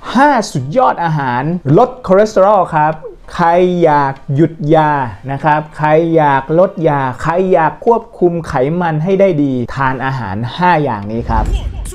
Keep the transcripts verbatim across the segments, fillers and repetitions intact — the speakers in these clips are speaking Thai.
ห้าสุดยอดอาหารลดคอเลสเตอรอลครับใครอยากหยุดยานะครับใครอยากลดยาใครอยากควบคุมไขมันให้ได้ดีทานอาหารห้าอย่างนี้ครับ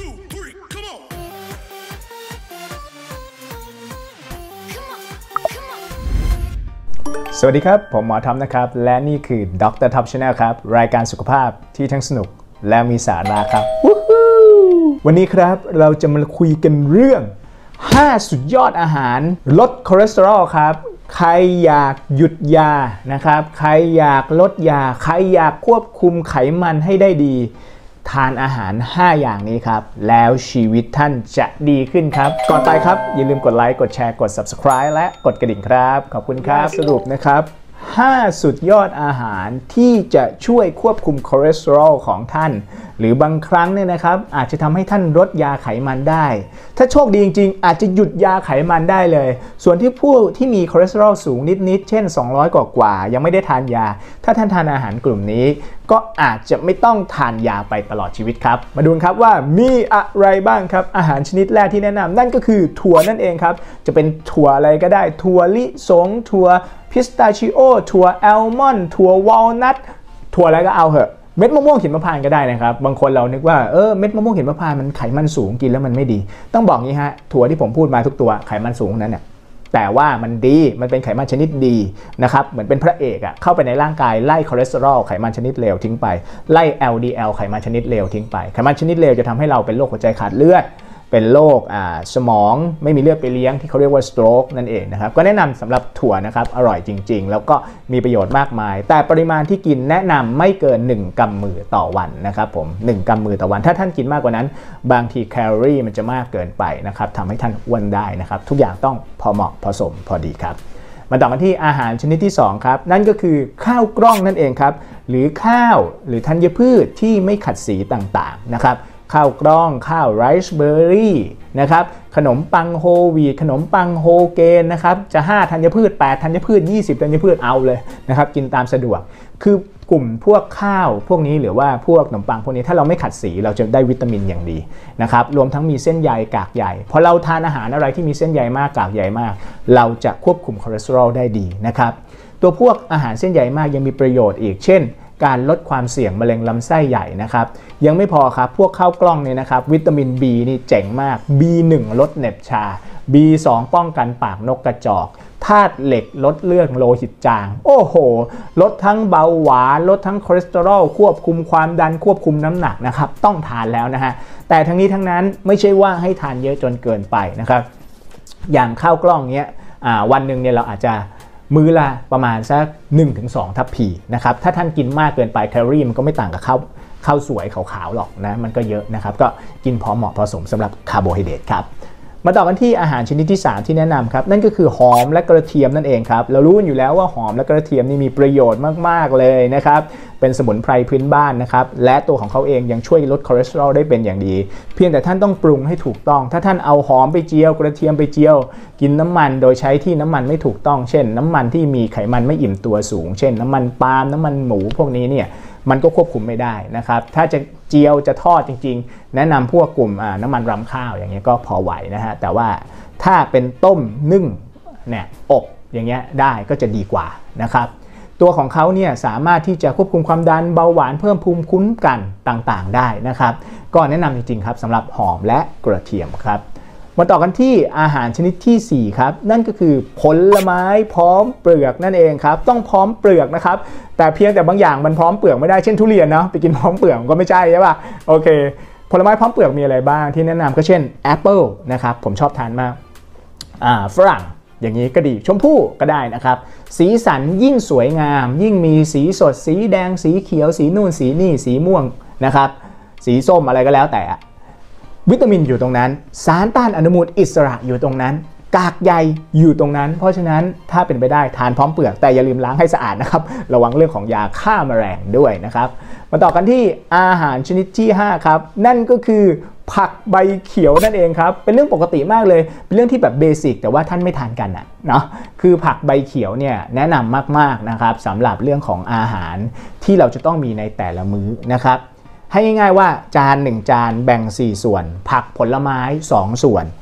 สวัสดีครับผมหมอท็อปนะครับและนี่คือดรท็อป Channel ครับรายการสุขภาพที่ทั้งสนุกและมีสาระครับวันนี้ครับเราจะมาคุยกันเรื่องห้าสุดยอดอาหารลดคอเลสเตอรอลครับใครอยากหยุดยานะครับใครอยากลดยาใครอยากควบคุมไขมันให้ได้ดีทานอาหารห้าอย่างนี้ครับแล้วชีวิตท่านจะดีขึ้นครับก่อนไปครับอย่าลืมกดไลค์กดแชร์กด Subscribe และกดกระดิ่งครับขอบคุณครับสรุปนะครับห้าสุดยอดอาหารที่จะช่วยควบคุมคอเลสเตอรอลของท่านหรือบางครั้งเนี่ยนะครับอาจจะทำให้ท่านลดยาไขมันได้ถ้าโชคดีจริงๆอาจจะหยุดยาไขมันได้เลยส่วนที่ผู้ที่มีคอเลสเตอรอลสูงนิดๆเช่นสองร้อยกว่าๆยังไม่ได้ทานยาถ้าท่านทานอาหารกลุ่มนี้ก็อาจจะไม่ต้องทานยาไปตลอดชีวิตครับมาดูครับว่ามีอะไรบ้างครับอาหารชนิดแรกที่แนะนำนั่นก็คือถั่วนั่นเองครับจะเป็นถั่วอะไรก็ได้ถั่วลิสงถั่วพิสตาชิโอถั่วแอลมอนด์ถั่ววอลนัทถั่วอะไรก็เอาเหอะเม็ดมะม่วงหิมพานต์ก็ได้นะครับบางคนเรานึกว่าเออเม็ดมะม่วงหิมพานต์มันไขมันสูงกินแล้วมันไม่ดีต้องบอกงี้ฮะถั่วที่ผมพูดมาทุกตัวไขมันสูงนั้นเนี่ยแต่ว่ามันดีมันเป็นไขมันชนิดดีนะครับเหมือนเป็นพระเอกอะเข้าไปในร่างกายไล่คอเลสเตอรอลไขมันชนิดเลวทิ้งไปไล่ แอล ดี แอล ไขมันชนิดเลวทิ้งไปไขมันชนิดเลวจะทำให้เราเป็นโรคหัวใจขาดเลือดเป็นโรคสมองไม่มีเลือดไปเลี้ยงที่เขาเรียกว่า stroke นั่นเองนะครับก็แนะนำสำหรับถั่วนะครับอร่อยจริงๆแล้วก็มีประโยชน์มากมายแต่ปริมาณที่กินแนะนำไม่เกินหนึ่งกำมือต่อวันนะครับผมหนึ่งกำมือต่อวันถ้าท่านกินมากกว่านั้นบางทีแคลอรี่มันจะมากเกินไปนะครับทำให้ท่านอ้วนได้นะครับทุกอย่างต้องพอเหมาะพอสมพอดีครับมาต่อกันที่อาหารชนิดที่สองครับนั่นก็คือข้าวกล้องนั่นเองครับหรือข้าวหรือธัญพืชที่ไม่ขัดสีต่างๆนะครับข้าวกล้องข้าวไรซ์เบอร์รี่นะครับขนมปังโฮลวีทขนมปังโฮเกนนะครับจะห้าธัญพืชแปดธัญพืชยี่สิบธัญพืชเอาเลยนะครับกินตามสะดวกคือกลุ่มพวกข้าวพวกนี้หรือว่าพวกขนมปังพวกนี้ถ้าเราไม่ขัดสีเราจะได้วิตามินอย่างดีนะครับรวมทั้งมีเส้นใยกากใยพอเราทานอาหารอะไรที่มีเส้นใยมากกากใยมากเราจะควบคุมคอเลสเตอรอลได้ดีนะครับตัวพวกอาหารเส้นใยมากยังมีประโยชน์อีกเช่นการลดความเสี่ยงมะเร็งลำไส้ใหญ่นะครับยังไม่พอครับพวกข้าวกล้องเนี่ยนะครับวิตามิน B นี่เจ๋งมาก บี หนึ่ง ลดเหน็บชา บี สอง ป้องกันปากนกกระจอกธาตุเหล็กลดเลือดโลหิตจางโอ้โหลดทั้งเบาหวานลดทั้งคอเลสเตอรอลควบคุมความดันควบคุมน้ำหนักนะครับต้องทานแล้วนะฮะแต่ทั้งนี้ทั้งนั้นไม่ใช่ว่าให้ทานเยอะจนเกินไปนะครับอย่างข้าวกล้องเนี้ยวันหนึ่งเนี่ยเราอาจจะมื้อละประมาณสัก หนึ่งถึงสอง ทัพพีนะครับถ้าท่านกินมากเกินไปแคลอรี่มันก็ไม่ต่างกับข้าวข้าวสวยขาวๆหรอกนะมันก็เยอะนะครับก็กินพอเหมาะพอสมสำหรับคาร์โบไฮเดรตครับมาต่อกันที่อาหารชนิดที่สามที่แนะนำครับนั่นก็คือหอมและกระเทียมนั่นเองครับเรารู้กันอยู่แล้วว่าหอมและกระเทียมนี่มีประโยชน์มากๆเลยนะครับเป็นสมุนไพรพื้นบ้านนะครับและตัวของเขาเองยังช่วยลดคอเลสเตอรอลได้เป็นอย่างดีเพียงแต่ท่านต้องปรุงให้ถูกต้องถ้าท่านเอาหอมไปเจียวกระเทียมไปเจียวกินน้ำมันโดยใช้ที่น้ำมันไม่ถูกต้องเช่นน้ำมันที่มีไขมันไม่อิ่มตัวสูงเช่นน้ำมันปาล์มน้ำมันหมูพวกนี้เนี่ยมันก็ควบคุมไม่ได้นะครับถ้าจะเจียวจะทอดจริงๆแนะนำพวกกลุ่มน้ำมันรำข้าวอย่างเงี้ยก็พอไหวนะฮะแต่ว่าถ้าเป็นต้มนึ่งเนี่ยอบอย่างเงี้ยได้ก็จะดีกว่านะครับตัวของเขาเนี่ยสามารถที่จะควบคุมความดันเบาหวานเพิ่มภูมิคุ้มกันต่างๆได้นะครับก็แนะนำจริงๆครับสำหรับหอมและกระเทียมครับมาต่อกันที่อาหารชนิดที่สี่ครับนั่นก็คือผลไม้พร้อมเปลือกนั่นเองครับต้องพร้อมเปลือกนะครับแต่เพียงแต่บางอย่างมันพร้อมเปลือกไม่ได้เช่นทุเรียนเนาะไปกินพร้อมเปลือกก็ไม่ใช่ใช่ป่ะโอเคผลไม้พร้อมเปลือกมีอะไรบ้างที่แนะนำก็เช่นแอปเปิลนะครับผมชอบทานมากอ่าฝรั่งอย่างนี้ก็ดีชมพู่ก็ได้นะครับสีสันยิ่งสวยงามยิ่งมีสีสดสีแดงสีเขียวสีนู่นสีนี่สีม่วงนะครับสีส้มอะไรก็แล้วแต่วิตามินอยู่ตรงนั้นสารต้านอนุมูลอิสระอยู่ตรงนั้นกากใยอยู่ตรงนั้นเพราะฉะนั้นถ้าเป็นไปได้ทานพร้อมเปลือกแต่อย่าลืมล้างให้สะอาดนะครับระวังเรื่องของยาฆ่าแมลงด้วยนะครับมาต่อกันที่อาหารชนิดที่ห้าครับนั่นก็คือผักใบเขียวนั่นเองครับเป็นเรื่องปกติมากเลยเป็นเรื่องที่แบบเบสิกแต่ว่าท่านไม่ทานกันอ่ะเนาะคือผักใบเขียวเนี่ยแนะนำมากๆนะครับสำหรับเรื่องของอาหารที่เราจะต้องมีในแต่ละมื้อนะครับให้ง่ายๆว่าจานหนึ่งจานแบ่งสี่ส่วนผักผลไม้สองส่วน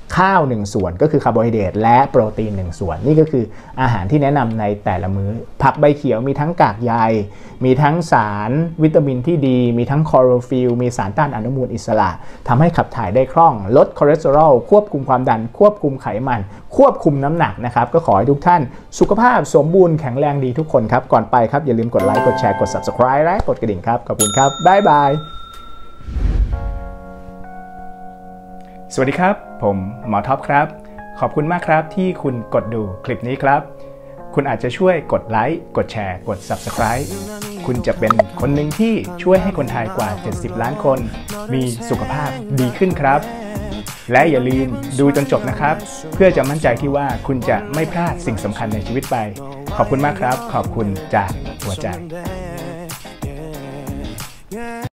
ข้าวหนึ่งส่วนก็คือคาร์โบไฮเดรตและโปรตีนหนึ่งส่วนนี่ก็คืออาหารที่แนะนำในแต่ละมื้อผักใบเขียวมีทั้งกากใยมีทั้งสารวิตามินที่ดีมีทั้งคลอโรฟิลมีสารต้านอนุมูลอิสระทำให้ขับถ่ายได้คล่องลดคอเลสเตอรอลควบคุมความดันควบคุมไขมันควบคุมน้ำหนักนะครับก็ขอให้ทุกท่านสุขภาพสมบูรณ์แข็งแรงดีทุกคนครับก่อนไปครับอย่าลืมกดไลค์กดแชร์กด ซับสไครบ์ และกดกระดิ่งครับขอบคุณครับบ๊ายบายสวัสดีครับผมหมอท็อปครับขอบคุณมากครับที่คุณกดดูคลิปนี้ครับคุณอาจจะช่วยกดไลค์กดแชร์กด ซับสไครบ์ คุณจะเป็นคนหนึ่งที่ช่วยให้คนไทยกว่าเจ็ดสิบล้านคนมีสุขภาพดีขึ้นครับและอย่าลืมดูจนจบนะครับเพื่อจะมั่นใจที่ว่าคุณจะไม่พลาดสิ่งสำคัญในชีวิตไปขอบคุณมากครับขอบคุณจากหัวใจ